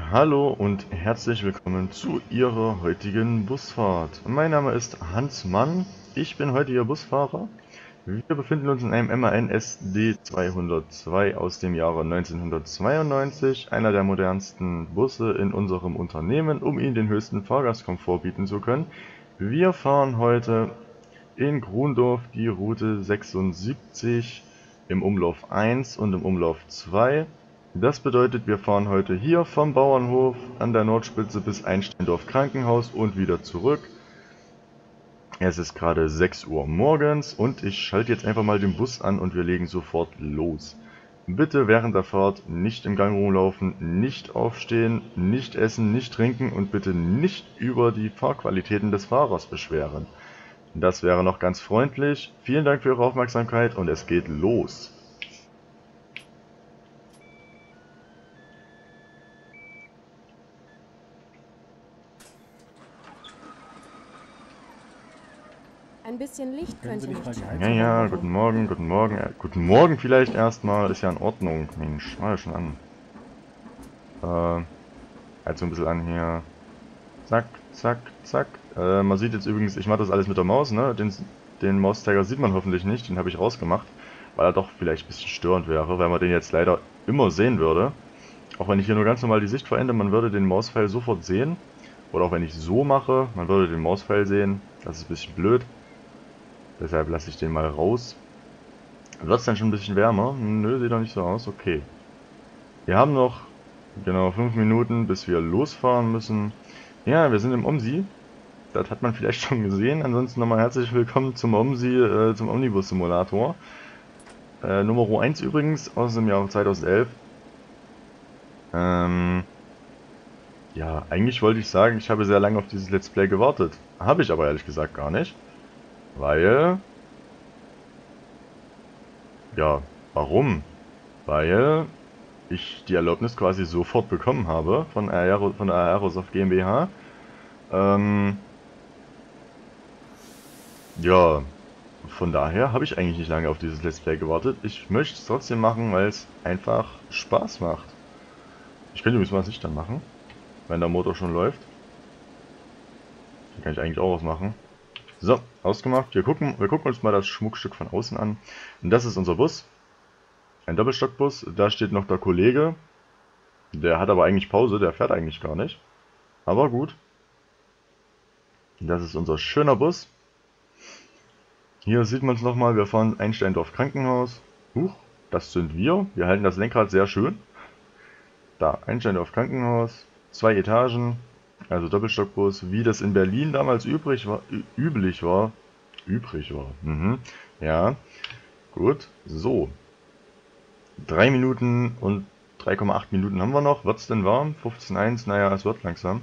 Hallo und herzlich willkommen zu Ihrer heutigen Busfahrt. Mein Name ist Hans Mann, ich bin heute Ihr Busfahrer. Wir befinden uns in einem MAN SD 202 aus dem Jahre 1992, einer der modernsten Busse in unserem Unternehmen, um Ihnen den höchsten Fahrgastkomfort bieten zu können. Wir fahren heute in Grundorf die Route 76 im Umlauf 1 und im Umlauf 2. Das bedeutet, wir fahren heute hier vom Bauernhof an der Nordspitze bis Einsteindorf Krankenhaus und wieder zurück. Es ist gerade 6 Uhr morgens und ich schalte jetzt einfach mal den Bus an und wir legen sofort los. Bitte während der Fahrt nicht im Gang rumlaufen, nicht aufstehen, nicht essen, nicht trinken und bitte nicht über die Fahrqualitäten des Fahrers beschweren. Das wäre noch ganz freundlich. Vielen Dank für Ihre Aufmerksamkeit und es geht los. Ein bisschen Licht könnte nicht schaden. Ja, guten Morgen, guten Morgen. Guten Morgen vielleicht erstmal, ist ja in Ordnung. Mensch, mal schon an. Halt so ein bisschen an hier. Zack, zack, zack. Man sieht jetzt übrigens, ich mache das alles mit der Maus, ne? Den Mauszeiger sieht man hoffentlich nicht, den habe ich rausgemacht, weil er doch vielleicht ein bisschen störend wäre, weil man den jetzt leider immer sehen würde. Auch wenn ich hier nur ganz normal die Sicht verändere, man würde den Mauspfeil sofort sehen. Oder auch wenn ich so mache, man würde den Mauspfeil sehen. Das ist ein bisschen blöd. Deshalb lasse ich den mal raus. Wird es dann schon ein bisschen wärmer? Nö, sieht doch nicht so aus. Okay. Wir haben noch genau 5 Minuten, bis wir losfahren müssen. Ja, wir sind im OMSI. Das hat man vielleicht schon gesehen. Ansonsten nochmal herzlich willkommen zum OMSI, zum Omnibus Simulator. Nummer 1 übrigens aus dem Jahr 2011. Ja, eigentlich wollte ich sagen, ich habe sehr lange auf dieses Let's Play gewartet. Habe ich aber ehrlich gesagt gar nicht. Weil... Ja, warum? Weil ich die Erlaubnis quasi sofort bekommen habe von der Aerosoft GmbH. Ja, von daher habe ich eigentlich nicht lange auf dieses Let's Play gewartet. Ich möchte es trotzdem machen, weil es einfach Spaß macht. Ich könnte übrigens mal das Licht dann machen, wenn der Motor schon läuft. Dann kann ich eigentlich auch was machen. So, ausgemacht. Wir gucken uns mal das Schmuckstück von außen an. Und das ist unser Bus. Ein Doppelstockbus. Da steht noch der Kollege. Der hat aber eigentlich Pause, der fährt eigentlich gar nicht. Aber gut. Das ist unser schöner Bus. Hier sieht man es nochmal, wir fahren Einsteindorf Krankenhaus. Huch, das sind wir. Wir halten das Lenkrad sehr schön. Da, Einsteindorf Krankenhaus. 2 Etagen. Also Doppelstockbus, wie das in Berlin damals üblich war. Übrig war. Ja, gut. So. 3 Minuten und 3,8 Minuten haben wir noch. Wird es denn warm? 15,1. Naja, es wird langsam.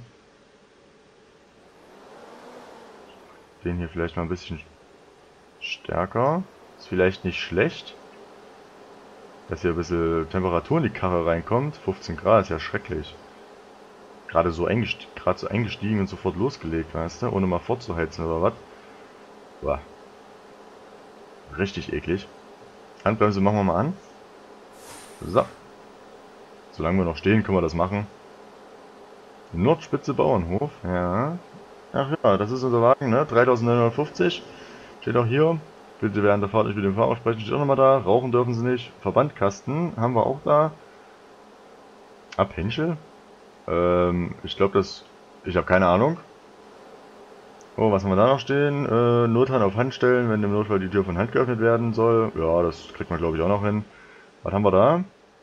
Den hier vielleicht mal ein bisschen stärker. Ist vielleicht nicht schlecht. Dass hier ein bisschen Temperatur in die Karre reinkommt. 15 Grad ist ja schrecklich. Gerade so eingestiegen und sofort losgelegt, weißt du? Ohne mal vorzuheizen oder was. Boah. Richtig eklig. Handbremse machen wir mal an. So. Solange wir noch stehen, können wir das machen. Nordspitze Bauernhof. Ja. Ach ja, das ist unser Wagen, ne? 3950. Steht auch hier. Bitte während der Fahrt nicht mit dem Fahrer sprechen. Steht auch nochmal da. Rauchen dürfen sie nicht. Verbandkasten haben wir auch da. Abhängel. Ich glaube, ich habe keine Ahnung. Oh, was haben wir da noch stehen? Nothand auf Hand stellen, wenn im Notfall die Tür von Hand geöffnet werden soll. Ja, das kriegt man glaube ich auch noch hin. Was haben wir da?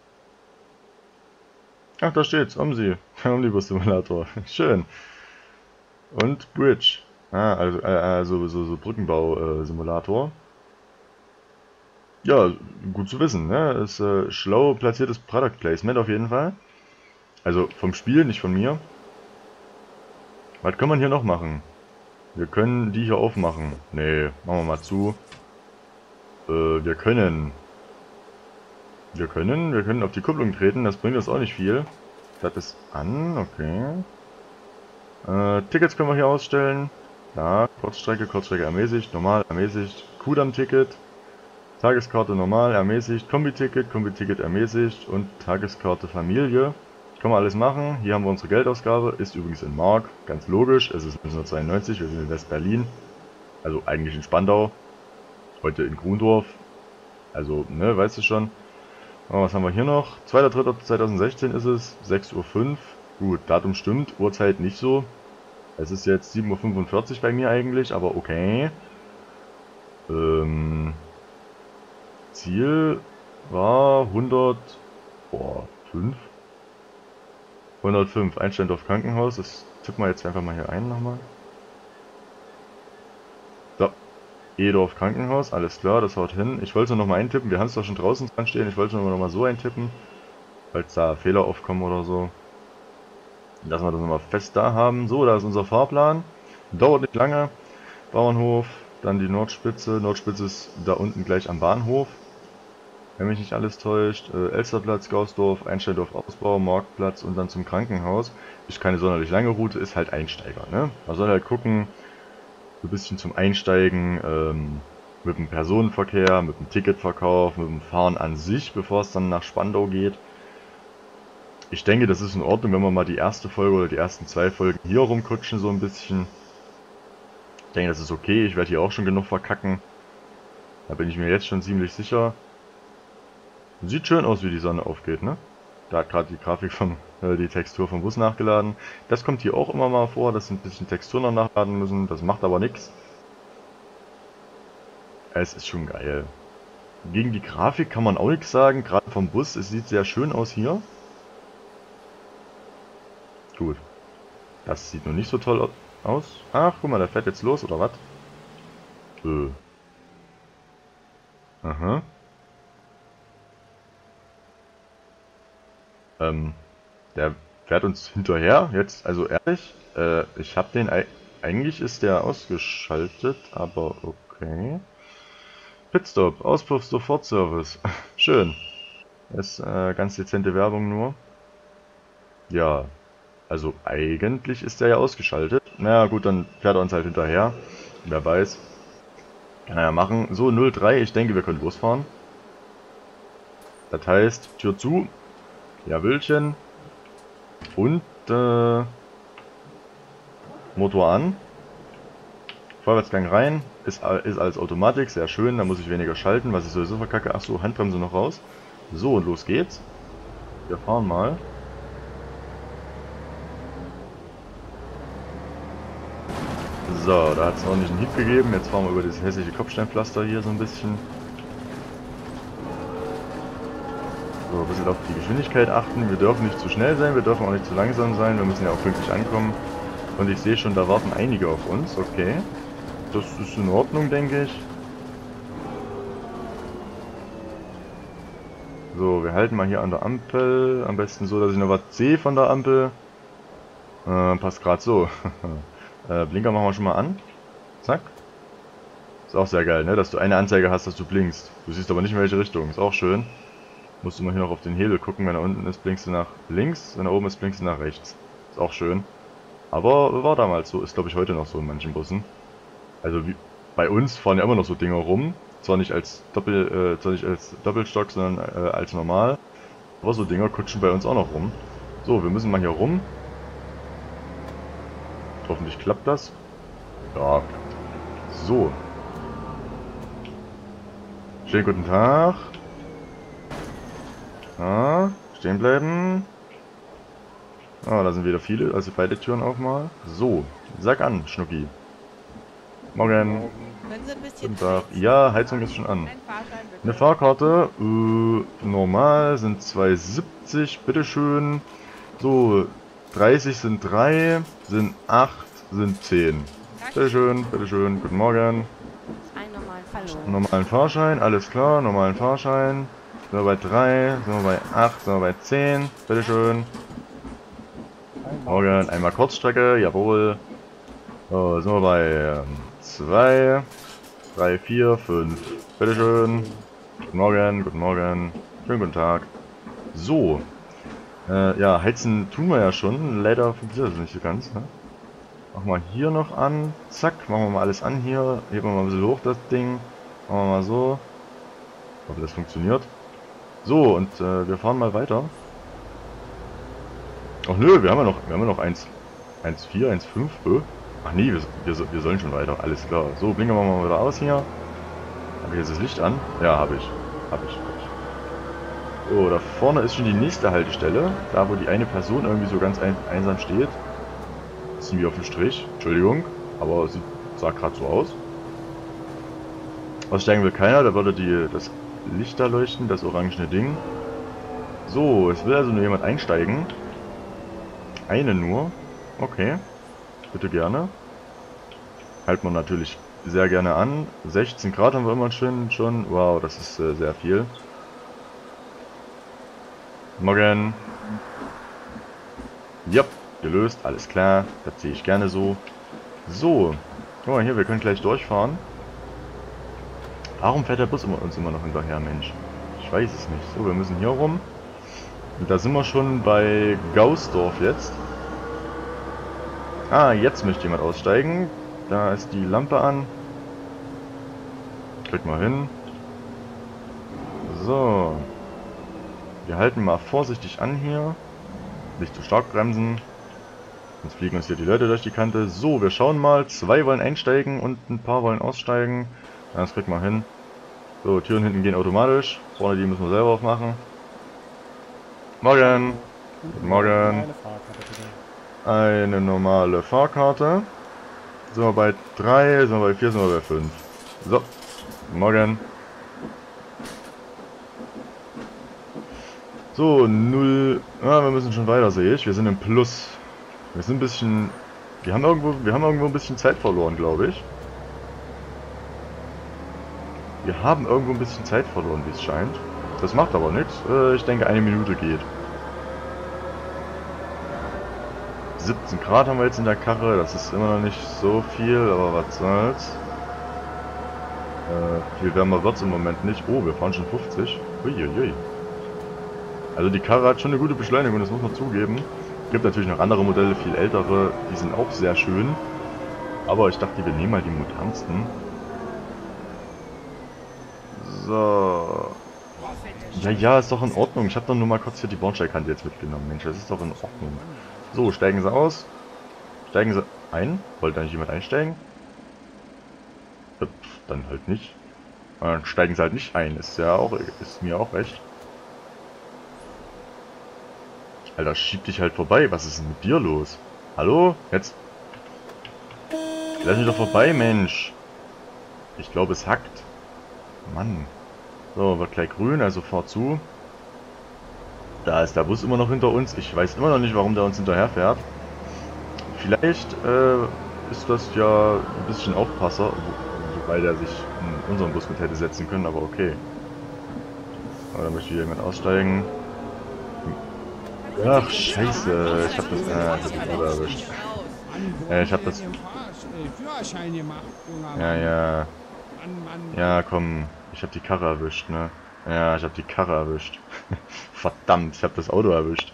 Ach, da steht's. OMSI. Omnibus Simulator. Schön. Und Bridge. Ah, also so Brückenbau-Simulator. Ja, gut zu wissen, ne? Ist schlau platziertes Product Placement auf jeden Fall. Also vom Spiel, nicht von mir. Was kann man hier noch machen? Wir können die hier aufmachen. Nee, machen wir mal zu. Wir können auf die Kupplung treten, das bringt uns auch nicht viel. Das ist an, okay. Tickets können wir hier ausstellen. Ja, Kurzstrecke ermäßigt, normal ermäßigt. Kudamm-Ticket. Tageskarte normal ermäßigt. Kombi-Ticket ermäßigt. Und Tageskarte Familie. können wir alles machen. Hier haben wir unsere Geldausgabe, ist übrigens in Mark, ganz logisch. Es ist 1992, wir sind in West-Berlin, also eigentlich in Spandau, heute in Grundorf. Also, ne, weißt du schon. Aber was haben wir hier noch? 2.3.2016 ist es, 6:05 Uhr. Gut, Datum stimmt, Uhrzeit nicht so. Es ist jetzt 7:45 Uhr bei mir eigentlich, aber okay. Ziel war 105. Einsteindorf Krankenhaus. Das tippen wir jetzt einfach mal hier ein nochmal. So. Edorf Krankenhaus, alles klar, das haut hin. Ich wollte es noch mal eintippen, wir haben es doch schon draußen dran stehen. Ich wollte es noch mal so eintippen, falls da Fehler aufkommen oder so. Dass wir das nochmal fest da haben. So, da ist unser Fahrplan. Dauert nicht lange. Bauernhof, dann die Nordspitze. Nordspitze ist da unten gleich am Bahnhof. Wenn mich nicht alles täuscht. Elsterplatz, Gausdorf, Einsteindorf Ausbau, Marktplatz und dann zum Krankenhaus. Ist keine sonderlich lange Route, ist halt Einsteiger, ne? Man soll halt gucken, so ein bisschen zum Einsteigen, mit dem Personenverkehr, mit dem Ticketverkauf, mit dem Fahren an sich, bevor es dann nach Spandau geht. Ich denke, das ist in Ordnung, wenn wir mal die erste Folge oder die ersten 2 Folgen hier rumkutschen, so ein bisschen. Ich denke, das ist okay. Ich werde hier auch schon genug verkacken. Da bin ich mir jetzt schon ziemlich sicher. Sieht schön aus, wie die Sonne aufgeht, ne? Da hat gerade die Grafik die Textur vom Bus nachgeladen. Das kommt hier auch immer mal vor, dass ein bisschen Textur noch nachladen müssen. Das macht aber nichts. Es ist schon geil. Gegen die Grafik kann man auch nichts sagen. Gerade vom Bus, es sieht sehr schön aus hier. Gut. Das sieht noch nicht so toll aus. Ach, guck mal, der fährt jetzt los, oder was? Aha. Der fährt uns hinterher. Jetzt, also ehrlich, ich habe den... Eigentlich ist der ausgeschaltet, aber okay. Pitstop, Auspuff, Sofortservice. Schön. Das ist ganz dezente Werbung nur. Ja. Also eigentlich ist der ja ausgeschaltet. Naja gut, dann fährt er uns halt hinterher. Wer weiß. Kann er ja machen. So, 03, ich denke wir können losfahren. Das heißt, Tür zu. Jawöllchen. Und Motor an. Vorwärtsgang rein. Ist alles Automatik, sehr schön. Da muss ich weniger schalten, was ich sowieso verkacke. Achso, Handbremse noch raus. So, und los geht's. Wir fahren mal. So, da hat es ordentlich einen Hieb gegeben. Jetzt fahren wir über dieses hässliche Kopfsteinpflaster hier so ein bisschen. So, ein bisschen auf die Geschwindigkeit achten. Wir dürfen nicht zu schnell sein, wir dürfen auch nicht zu langsam sein. Wir müssen ja auch pünktlich ankommen. Und ich sehe schon, da warten einige auf uns. Okay. Das ist in Ordnung, denke ich. So, wir halten mal hier an der Ampel. Am besten so, dass ich noch was sehe von der Ampel. Passt gerade so. Blinker machen wir schon mal an. Zack. Ist auch sehr geil, ne? Dass du eine Anzeige hast, dass du blinkst. Du siehst aber nicht in welche Richtung. Ist auch schön. Musst du mal hier noch auf den Hebel gucken. Wenn er unten ist, blinkst du nach links. Wenn er oben ist, blinkst du nach rechts. Ist auch schön. Aber war damals so. Ist glaube ich heute noch so in manchen Bussen. Also wie bei uns fahren ja immer noch so Dinger rum. Zwar nicht als Doppelstock, sondern als normal. Aber so Dinger kutschen bei uns auch noch rum. So, wir müssen mal hier rum. Hoffentlich klappt das. Ja. So. Schönen guten Tag. Ah, stehen bleiben. Ah, da sind wieder viele, also beide Türen auch mal. So, sag an, Schnucki. Morgen. Guten Tag. Ja, Heizung ist schon an. Eine Fahrkarte, normal sind 2,70, bitteschön. So, 30 sind 3, sind 8, sind 10. Bitteschön, bitteschön, guten Morgen. Normalen Fahrschein, alles klar, normalen Fahrschein. Sind wir bei 3, sind wir bei 8, sind wir bei 10, bitteschön. Morgen, einmal Kurzstrecke, jawohl. So, sind wir bei 2, 3, 4, 5. Bitteschön. Guten Morgen, guten Morgen. Schönen guten Tag. So. Ja, heizen tun wir ja schon. Leider funktioniert das nicht so ganz. Ne? Machen wir hier noch an. Zack, machen wir mal alles an hier. Heben wir mal ein bisschen hoch das Ding. Machen wir mal so. Ich hoffe, das funktioniert. So, und wir fahren mal weiter. Ach nö, wir haben ja noch 1,4, 1,5. Ach nee, wir sollen schon weiter. Alles klar. So, blinken wir mal wieder aus hier. Habe ich jetzt das Licht an? Ja, habe ich. Habe ich. So, da vorne ist schon die nächste Haltestelle. Da, wo die eine Person irgendwie so ganz einsam steht. Ziehen wir auf den Strich. Entschuldigung, aber sie sah gerade so aus. Aussteigen will keiner, da würde das Licht da leuchten, das orangene Ding. So, es will also nur jemand einsteigen. Eine nur. Okay. Bitte gerne. Halten wir natürlich sehr gerne an. 16 Grad haben wir immer schön schon. Wow, das ist sehr viel. Morgen. Jupp, gelöst, alles klar. Das sehe ich gerne so. So. Guck mal hier, wir können gleich durchfahren. Warum fährt der Bus uns immer noch hinterher, Mensch? Ich weiß es nicht. So, wir müssen hier rum. Und da sind wir schon bei Gausdorf jetzt. Ah, jetzt möchte jemand aussteigen. Da ist die Lampe an. Krieg mal hin. So. Wir halten mal vorsichtig an hier. Nicht zu stark bremsen. Sonst fliegen uns hier die Leute durch die Kante. So, wir schauen mal. 2 wollen einsteigen und ein paar wollen aussteigen. Das kriegt man hin. So, Türen hinten gehen automatisch. Vorne die müssen wir selber aufmachen. Morgen. Guten Morgen. Eine normale Fahrkarte. Sind wir bei 3, sind wir bei 4, sind wir bei 5. So. Morgen. So, 0. Ah, wir müssen schon weiter, sehe ich. Wir sind im Plus. Wir sind ein bisschen. Wir haben irgendwo ein bisschen Zeit verloren, glaube ich. Wir haben irgendwo ein bisschen Zeit verloren, wie es scheint. Das macht aber nichts. Ich denke, eine Minute geht. 17 Grad haben wir jetzt in der Karre. Das ist immer noch nicht so viel, aber was soll's. Viel wärmer wird es im Moment nicht. Oh, wir fahren schon 50. Uiuiui. Also die Karre hat schon eine gute Beschleunigung, das muss man zugeben. Es gibt natürlich noch andere Modelle, viel ältere, die sind auch sehr schön. Aber ich dachte, wir nehmen mal die modernsten. So. Ja, ist doch in Ordnung. Ich habe doch nur mal kurz hier die Bahnsteigkante jetzt mitgenommen. Mensch, das ist doch in Ordnung. So, steigen Sie aus. Steigen Sie ein. Wollte eigentlich jemand einsteigen? Dann halt nicht. Dann steigen Sie halt nicht ein. Ist mir auch recht. Alter, schieb dich halt vorbei. Was ist denn mit dir los? Hallo? Jetzt. Lass mich doch vorbei, Mensch. Ich glaube, es hackt. Mann. So, wird gleich grün, also fahr zu. Da ist der Bus immer noch hinter uns. Ich weiß immer noch nicht, warum der uns hinterher fährt. Vielleicht ist das ja ein bisschen Aufpasser, wobei der sich in unseren Bus mit hätte setzen können, aber okay. Aber da möchte hier jemand aussteigen. Ach, scheiße. Ich hab das Auto erwischt. Ich hab das... Ja. Ja, komm. Ich hab die Karre erwischt, ne? Ja, ich hab die Karre erwischt. Verdammt, ich hab das Auto erwischt.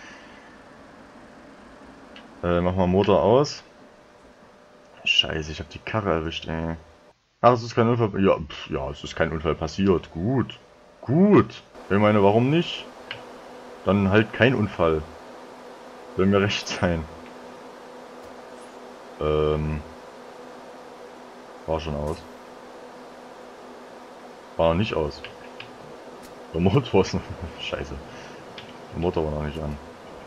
Mach mal Motor aus. Scheiße, ich hab die Karre erwischt, ey. Ach, es ist kein Unfall... Ja, es ist kein Unfall passiert. Gut. Gut. Ich meine, warum nicht? Dann halt kein Unfall. Soll mir recht sein. War schon aus. War noch nicht aus. Der Motor ist noch... Scheiße. Der Motor war noch nicht an.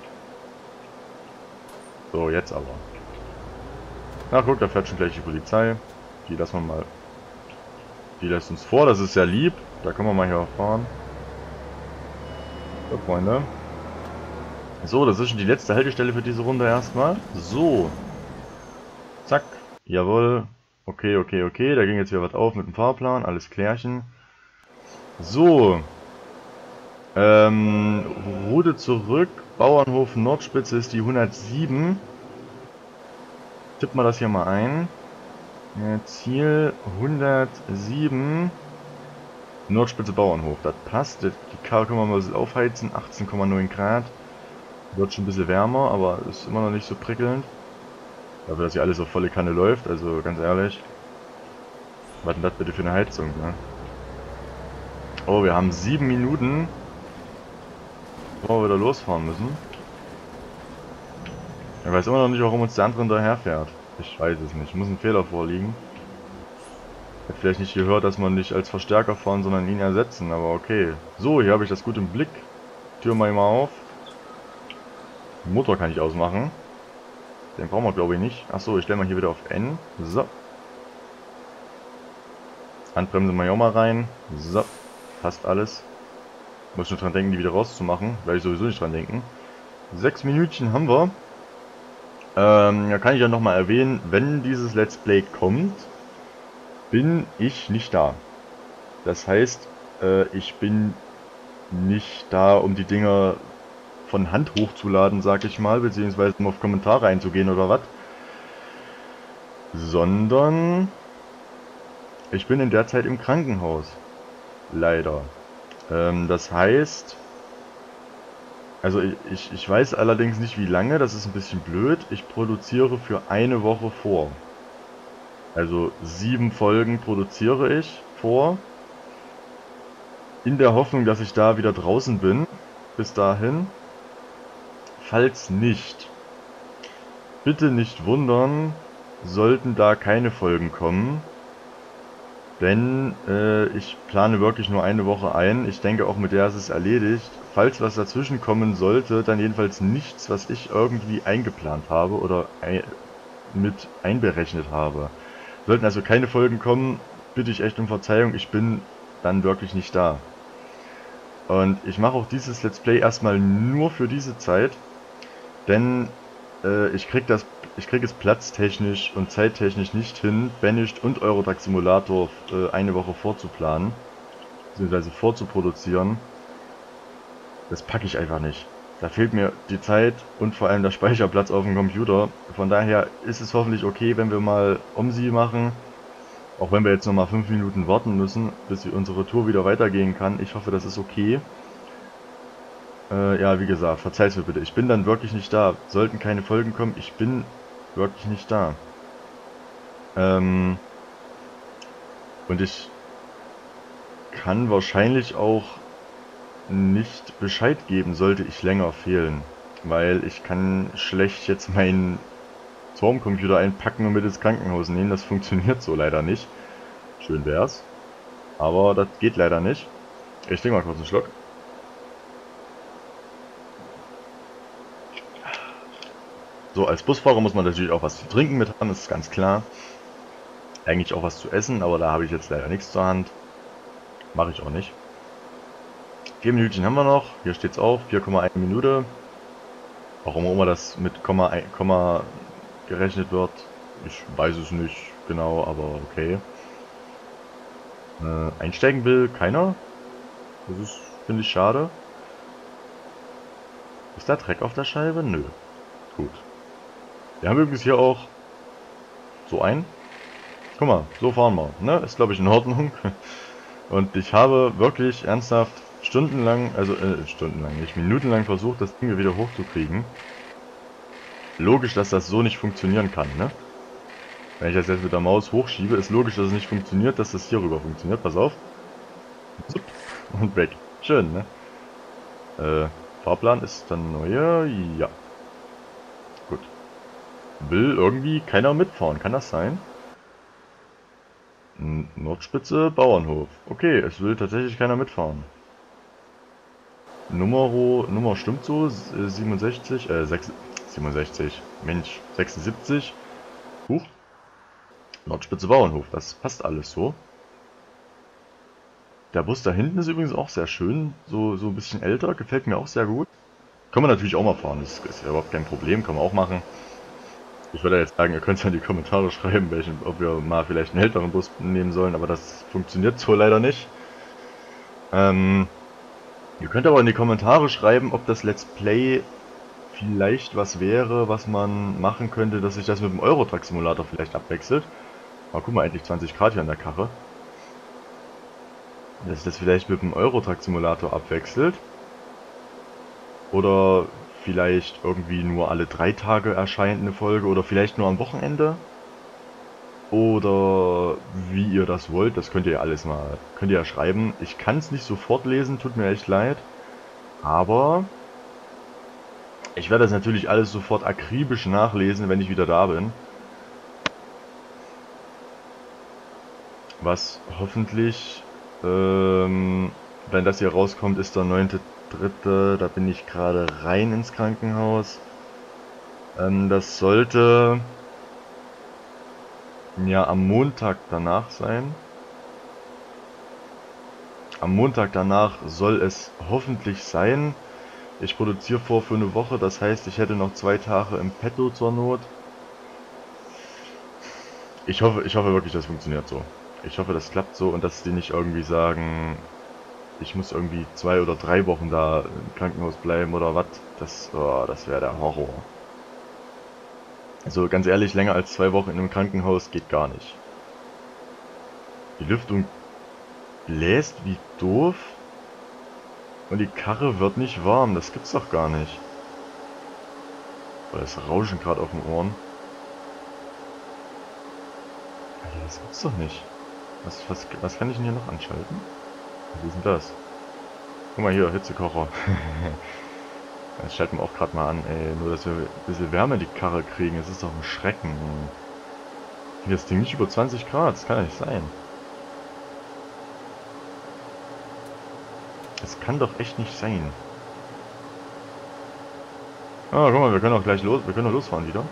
So, jetzt aber. Na guck, da fährt schon gleich die Polizei. Die lassen wir mal... Die lässt uns vor, das ist sehr lieb. Da können wir mal hier fahren. So, Freunde. So, das ist schon die letzte Haltestelle für diese Runde erstmal. So. Zack. Jawohl. Okay. Da ging jetzt wieder was auf mit dem Fahrplan. Alles klärchen. So. Route zurück. Bauernhof Nordspitze ist die 107. Tippen wir das hier mal ein. Ziel 107. Nordspitze Bauernhof. Das passt. Die Karre können wir mal ein bisschen aufheizen. 18,9 Grad. Wird schon ein bisschen wärmer, aber ist immer noch nicht so prickelnd. Dafür, dass hier alles auf volle Kanne läuft. Also ganz ehrlich. Was denn das bitte für eine Heizung, ne? Oh, wir haben 7 Minuten, bevor wir wieder losfahren müssen. Ich weiß immer noch nicht, warum uns der andere hinterherfährt. Ich weiß es nicht. Muss ein Fehler vorliegen. Hat vielleicht nicht gehört, dass man nicht als Verstärker fahren, sondern ihn ersetzen, aber okay. So, hier habe ich das gut im Blick. Tür mal auf. Den Motor kann ich ausmachen. Den brauchen wir, glaube ich, nicht. Achso, ich stelle mal hier wieder auf N. So. Handbremse mal hier auch mal rein. So. Passt alles. Muss schon dran denken, die wieder rauszumachen. Werde ich sowieso nicht dran denken. 6 Minütchen haben wir. Da kann ich ja nochmal erwähnen, wenn dieses Let's Play kommt, bin ich nicht da. Das heißt, ich bin nicht da, um die Dinger von Hand hochzuladen, sag ich mal, beziehungsweise um auf Kommentare einzugehen oder was. Sondern ich bin in der Zeit im Krankenhaus. Leider. Das heißt, also ich weiß allerdings nicht wie lange, das ist ein bisschen blöd. Ich produziere für eine Woche vor. Also 7 Folgen produziere ich vor. In der Hoffnung, dass ich da wieder draußen bin. Bis dahin. Falls nicht, bitte nicht wundern, sollten da keine Folgen kommen. Denn ich plane wirklich nur eine Woche ein. Ich denke auch mit der ist es erledigt. Falls was dazwischen kommen sollte, dann jedenfalls nichts, was ich irgendwie eingeplant habe oder mit einberechnet habe. Sollten also keine Folgen kommen, bitte ich echt um Verzeihung, ich bin dann wirklich nicht da. Und ich mache auch dieses Let's Play erstmal nur für diese Zeit, denn ich krieg es platztechnisch und zeittechnisch nicht hin, Banished und Euro Truck Simulator eine Woche vorzuplanen, beziehungsweise vorzuproduzieren. Das packe ich einfach nicht. Da fehlt mir die Zeit und vor allem der Speicherplatz auf dem Computer. Von daher ist es hoffentlich okay, wenn wir mal OMSI machen. Auch wenn wir jetzt nochmal 5 Minuten warten müssen, bis unsere Tour wieder weitergehen kann. Ich hoffe, das ist okay. Ja, wie gesagt, verzeiht mir bitte. Ich bin dann wirklich nicht da. Sollten keine Folgen kommen, ich bin wirklich nicht da. Und ich kann wahrscheinlich auch nicht Bescheid geben, sollte ich länger fehlen. Weil ich kann schlecht jetzt meinen Turmcomputer einpacken und mit ins Krankenhaus nehmen. Das funktioniert so leider nicht. Schön wär's. Aber das geht leider nicht. Ich trinke mal kurz einen Schluck. So, als Busfahrer muss man natürlich auch was zu trinken mit haben, das ist ganz klar. Eigentlich auch was zu essen, aber da habe ich jetzt leider nichts zur Hand. Mache ich auch nicht. 4 Minütchen haben wir noch. Hier steht es auf, 4,1 Minute. Warum auch immer das mit Komma gerechnet wird, ich weiß es nicht genau, aber okay. Einsteigen will keiner. Das ist, finde ich, schade. Ist da Dreck auf der Scheibe? Nö. Gut. Wir haben übrigens hier auch so ein. Guck mal, so fahren wir. Ne? Ist, glaube ich, in Ordnung. Und ich habe wirklich ernsthaft stundenlang, also nicht minutenlang versucht, das Ding wieder hochzukriegen. Logisch, dass das so nicht funktionieren kann, ne? Wenn ich das jetzt mit der Maus hochschiebe, ist logisch, dass es nicht funktioniert, dass das hier rüber funktioniert. Pass auf. Und weg. Schön, ne? Fahrplan ist der neue. Ja. Gut. Will irgendwie keiner mitfahren. Kann das sein? Nordspitze, Bauernhof. Okay, es will tatsächlich keiner mitfahren. Nummer stimmt so. 67, 67. Mensch, 76. Huch. Nordspitze, Bauernhof. Das passt alles so. Der Bus da hinten ist übrigens auch sehr schön. So ein bisschen älter. Gefällt mir auch sehr gut. Kann man natürlich auch mal fahren. Das ist ja überhaupt kein Problem. Kann man auch machen. Ich würde jetzt sagen, ihr könnt es in die Kommentare schreiben, ob wir mal vielleicht einen älteren Bus nehmen sollen. Aber das funktioniert so leider nicht. Ihr könnt aber in die Kommentare schreiben, ob das Let's Play vielleicht was wäre, was man machen könnte, dass sich das mit dem Euro Truck Simulator vielleicht abwechselt. Aber guck mal, endlich 20 Grad hier an der Karre. Dass sich das vielleicht mit dem Euro Truck Simulator abwechselt. Oder vielleicht irgendwie nur alle 3 Tage erscheint eine Folge oder vielleicht nur am Wochenende. Oder wie ihr das wollt, das könnt ihr alles mal, könnt ihr ja schreiben. Ich kann es nicht sofort lesen, tut mir echt leid. Aber Ich werde das natürlich alles sofort akribisch nachlesen, wenn ich wieder da bin. Was hoffentlich, wenn das hier rauskommt, ist der 9.3. Da bin ich gerade rein ins Krankenhaus. Das sollte ja am Montag danach sein. Am Montag danach soll es hoffentlich sein. Ich produziere vor für eine Woche, das heißt, ich hätte noch 2 Tage im Petto zur Not. Ich hoffe wirklich, das funktioniert so. Ich hoffe, das klappt so und dass die nicht irgendwie sagen, ich muss irgendwie 2 oder 3 Wochen da im Krankenhaus bleiben oder was. Das wäre der Horror. Also ganz ehrlich, länger als 2 Wochen in einem Krankenhaus geht gar nicht. Die Lüftung bläst wie doof und die Karre wird nicht warm. Das gibt's doch gar nicht. Oder das Rauschen gerade auf den Ohren. Alter, das gibt's doch nicht. Was kann ich denn hier noch anschalten? Wie ist denn das? Guck mal hier, Hitzekocher. Das schalten wir auch gerade mal an, ey. Nur, dass wir ein bisschen Wärme in die Karre kriegen. Das ist doch ein Schrecken. Hier ist das Ding nicht über 20 Grad. Das kann ja nicht sein. Das kann doch echt nicht sein. Ah, guck mal, wir können auch gleich los. Wir können doch losfahren wieder.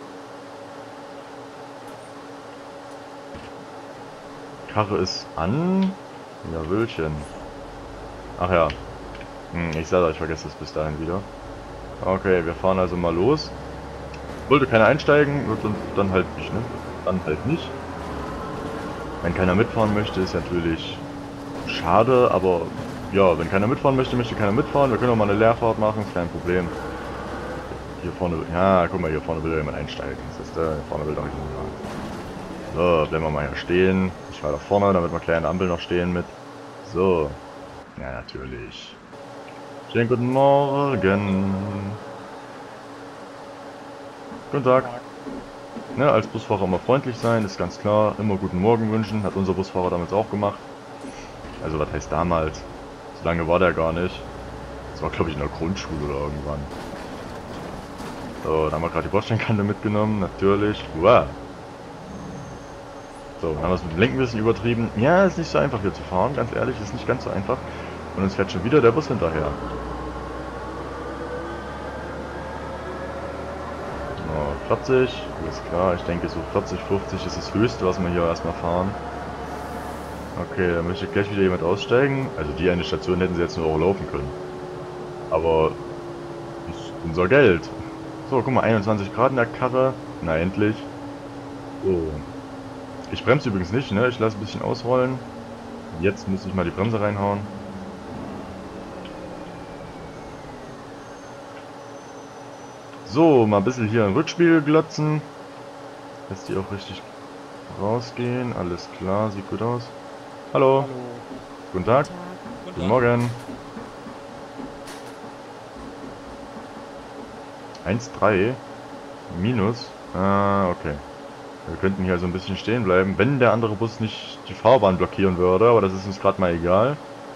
Karre ist an. Jawöhlchen. Ach ja. Ich sage euch, ich vergesse es bis dahin wieder. Okay, wir fahren also mal los. Wollte keiner einsteigen, wird dann halt nicht, ne? Dann halt nicht. Wenn keiner mitfahren möchte, ist natürlich schade, aber ja, wenn keiner mitfahren möchte, möchte keiner mitfahren. Wir können auch mal eine Leerfahrt machen, ist kein Problem. Hier vorne, ja, guck mal, hier vorne will jemand einsteigen. Das ist hier vorne will doch nicht jemand. So, bleiben wir mal hier stehen. Ich war da vorne, damit wir gleich an der Ampel noch stehen mit. So. Ja, natürlich. Schönen guten Morgen. Guten Tag. Ne, als Busfahrer immer freundlich sein, ist ganz klar. Immer guten Morgen wünschen, hat unser Busfahrer damals auch gemacht. Also was heißt damals? So lange war der gar nicht. Das war glaube ich in der Grundschule oder irgendwann. So, dann haben wir gerade die Bordsteinkante mitgenommen, natürlich. Wow. So, dann haben wir es mit dem Lenken ein bisschen übertrieben. Ja, ist nicht so einfach hier zu fahren, ganz ehrlich, ist nicht ganz so einfach. Und uns fährt schon wieder der Bus hinterher. So, 40, alles klar, ich denke so 40, 50 ist das höchste, was wir hier erstmal fahren. Okay, dann möchte gleich wieder jemand aussteigen. Also die eine Station hätten sie jetzt nur auch laufen können. Aber ist unser Geld. So, guck mal, 21 Grad in der Karre. Na endlich. So. Ich bremse übrigens nicht, ne? Ich lasse ein bisschen ausrollen. Jetzt muss ich mal die Bremse reinhauen. So, mal ein bisschen hier im Rückspiegel glotzen. Dass die auch richtig rausgehen. Alles klar, sieht gut aus. Hallo. Hallo. Guten Tag. Guten Morgen. 1,3 minus. Ah, okay. Wir könnten hier also ein bisschen stehen bleiben, wenn der andere Bus nicht die Fahrbahn blockieren würde, aber das ist uns gerade mal egal.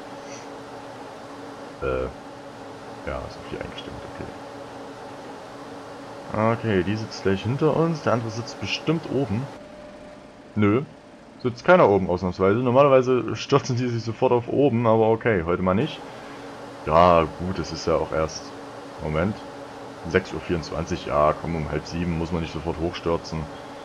Ja, ist auf hier eingestimmt, okay. Okay, die sitzt gleich hinter uns, der andere sitzt bestimmt oben. Nö, sitzt keiner oben ausnahmsweise. Normalerweise stürzen die sich sofort auf oben, aber okay, heute mal nicht. Ja, gut, es ist ja auch erst... Moment. 6:24 Uhr, ja, komm, um 6:30 muss man nicht sofort hochstürzen.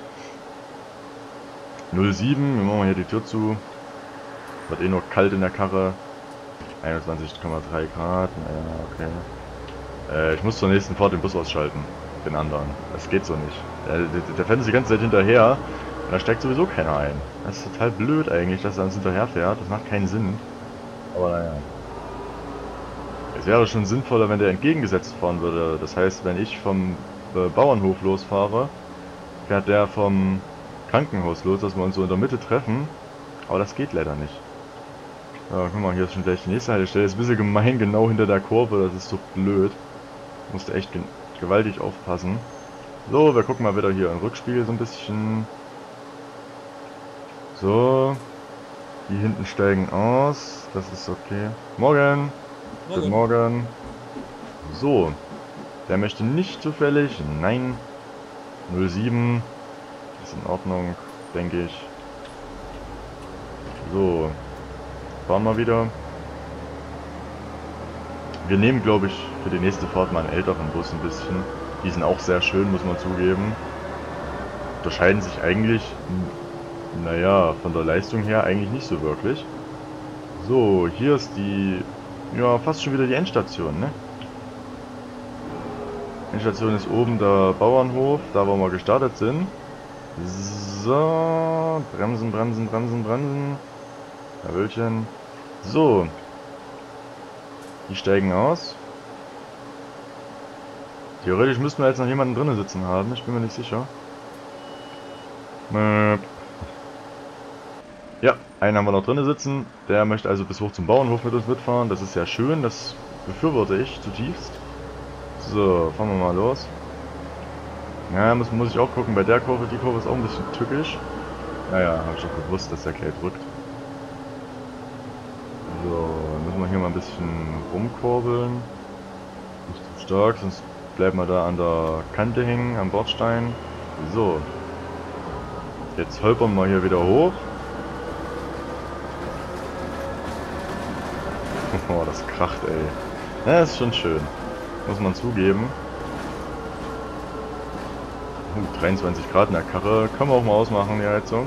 07, wir machen hier die Tür zu. Wird eh nur kalt in der Karre. 21,3 Grad, naja, okay. Ich muss zur nächsten Fahrt den Bus ausschalten. Den anderen. Das geht so nicht. Der fährt uns die ganze Zeit hinterher. Und da steigt sowieso keiner ein. Das ist total blöd eigentlich, dass er uns hinterher fährt. Das macht keinen Sinn. Aber naja. Es wäre schon sinnvoller, wenn der entgegengesetzt fahren würde. Das heißt, wenn ich vom Bauernhof losfahre, fährt der vom Krankenhaus los, dass wir uns so in der Mitte treffen. Aber das geht leider nicht. Ja, guck mal, hier ist schon gleich die nächste Haltestelle. Ist ein bisschen gemein, genau hinter der Kurve. Das ist so blöd. Musste echt gewaltig aufpassen. So, wir gucken mal wieder hier im Rückspiegel so ein bisschen. So. Die hinten steigen aus. Das ist okay. Morgen! Guten Morgen. So. Der möchte nicht zufällig. Nein. 07. Ist in Ordnung, denke ich. So. Fahren wir wieder. Wir nehmen, glaube ich, für die nächste Fahrt mal einen älteren Bus ein bisschen. Die sind auch sehr schön, muss man zugeben. Unterscheiden sich eigentlich, naja, von der Leistung her eigentlich nicht so wirklich. So, hier ist die, ja, fast schon wieder die Endstation, ne? Endstation ist oben der Bauernhof, da wo wir gestartet sind. So, bremsen, bremsen, bremsen, bremsen. Jawölchen. So. Die steigen aus. Theoretisch müssten wir jetzt noch jemanden drinnen sitzen haben, ich bin mir nicht sicher. Ja, einen haben wir noch drinnen sitzen. Der möchte also bis hoch zum Bauernhof mit uns mitfahren. Das ist ja schön, das befürworte ich zutiefst. So, fahren wir mal los. Ja, muss ich auch gucken, bei der Kurve, die Kurve ist auch ein bisschen tückisch. Naja, habe ich doch gewusst, dass der Kerl drückt. So, dann müssen wir hier mal ein bisschen rumkurbeln. Nicht zu stark, sonst bleiben wir da an der Kante hängen, am Bordstein. So. Jetzt holpern wir hier wieder hoch. Oh, das kracht, ey. Ja, ist schon schön. Muss man zugeben. 23 Grad in der Karre. Können wir auch mal ausmachen, die Heizung.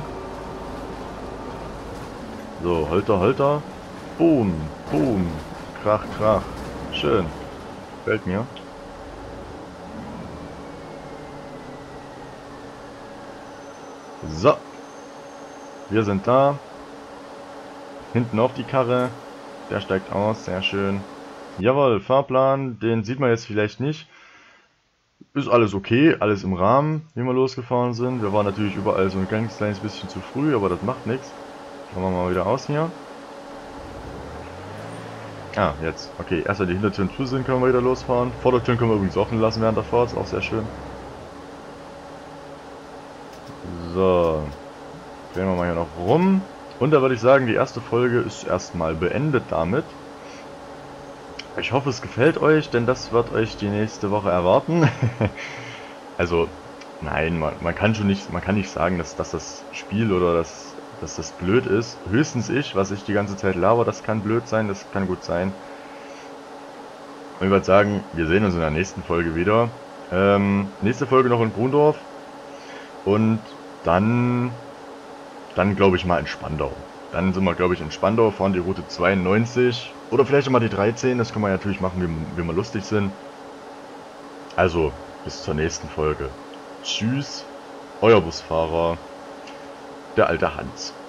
So, Holter, Holter. Boom, boom. Krach, krach. Schön. Gefällt mir. So. Wir sind da. Hinten auf die Karre. Der steigt aus. Sehr schön. Jawohl, Fahrplan. Den sieht man jetzt vielleicht nicht. Ist alles okay. Alles im Rahmen, wie wir losgefahren sind. Wir waren natürlich überall so ein ganz kleines bisschen zu früh, aber das macht nichts. Schauen wir mal wieder aus hier. Ah, jetzt. Okay, erst wenn die Hintertüren zu sind, können wir wieder losfahren. Vordertüren können wir übrigens offen lassen während der Fahrt. Ist auch sehr schön. So. Drehen wir mal hier noch rum. Und da würde ich sagen, die erste Folge ist erstmal beendet damit. Ich hoffe, es gefällt euch, denn das wird euch die nächste Woche erwarten. Also, nein, man kann nicht sagen, dass das Spiel oder dass das blöd ist. Höchstens was ich die ganze Zeit laber, das kann blöd sein, das kann gut sein. Und ich würde sagen, wir sehen uns in der nächsten Folge wieder. Nächste Folge noch in Brundorf. Und dann glaube ich mal in Spandau. Dann sind wir, glaube ich, in Spandau, fahren die Route 92. Oder vielleicht auch mal die 13, das können wir natürlich machen, wie wir lustig sind. Also, bis zur nächsten Folge. Tschüss, euer Busfahrer, der alte Hans.